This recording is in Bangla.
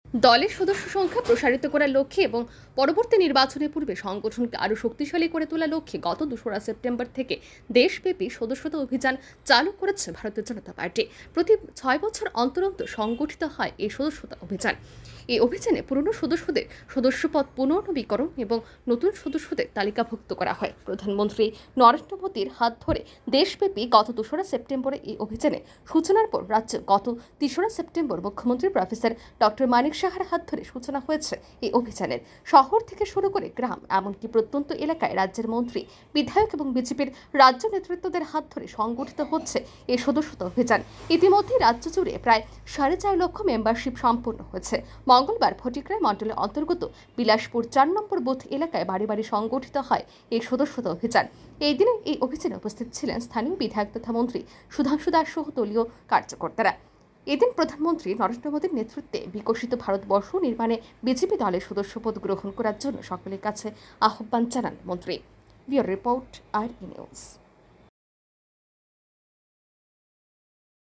দলের সদস্য সংখ্যা প্রসারিত করার লক্ষ্যে এবং পরবর্তী নির্বাচনের পূর্বে সংগঠনকে আরও শক্তিশালী করে তোলার লক্ষ্যে গত 2রা সেপ্টেম্বর থেকে দেশব্যাপী সদস্যতা অভিযান চালু করেছে ভারতীয় জনতা পার্টি। প্রতি 6 বছর অন্তর অন্তর সংগঠিত হয় এই সদস্যতা অভিযান। এই অভিযানে পুরনো সদস্যদের সদস্যপদ পুনর্নবীকরণ এবং নতুন সদস্যদের তালিকাভুক্ত করা হয়। প্রধানমন্ত্রী নরেন্দ্র মোদীর হাত ধরে দেশব্যাপী গত 2রা সেপ্টেম্বরে এই অভিযানে সূচনার পর রাজ্যে গত 3রা সেপ্টেম্বর মুখ্যমন্ত্রী প্রফেসর ডক্টর মানিক সাহার হাত ধরে সূচনা হয়েছে এই অভিযানের। শহর থেকে শুরু করে গ্রাম, এমনকি প্রত্যন্ত এলাকায় রাজ্যের মন্ত্রী, বিধায়ক এবং বিজেপির রাজ্য নেতৃত্বদের হাত ধরে সংগঠিত হচ্ছে এই সদস্যতা অভিযান। ইতিমধ্যে রাজ্য জুড়ে প্রায় 4.5 লক্ষ মেম্বারশিপ সম্পন্ন হয়েছে। মঙ্গলবার ফটিকরায় মণ্ডলের অন্তর্গত বিলাসপুর 4 নম্বর বুথ এলাকায় বাড়ি বাড়ি সংগঠিত হয় এই সদস্যতা অভিযান। এই দিনে এই অভিযানে উপস্থিত ছিলেন স্থানীয় বিধায়ক তথা মন্ত্রী সুধাংশু দাস সহ দলীয় কার্যকর্তারা। এদিন প্রধানমন্ত্রী নরেন্দ্র মোদীর নেতৃত্বে বিকশিত ভারতবর্ষ নির্মাণে বিজেপি দলের সদস্যপদ গ্রহণ করার জন্য সকলের কাছে আহ্বান জানান মন্ত্রী। Bureau report, R news.